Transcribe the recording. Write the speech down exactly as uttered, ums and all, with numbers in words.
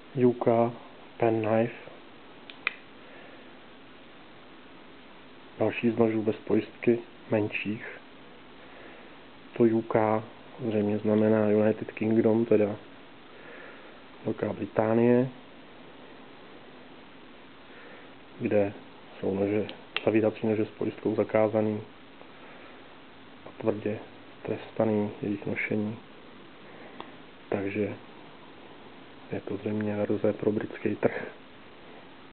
Juka Penknife. Další z nožů bez pojistky, menších. To Juka zřejmě znamená United Kingdom, teda Velká Británie, kde jsou nože, zavírací nože s pojistkou zakázaný a tvrdě trestaný jejich nošení. Takže je to zřejmě verze pro britský trh.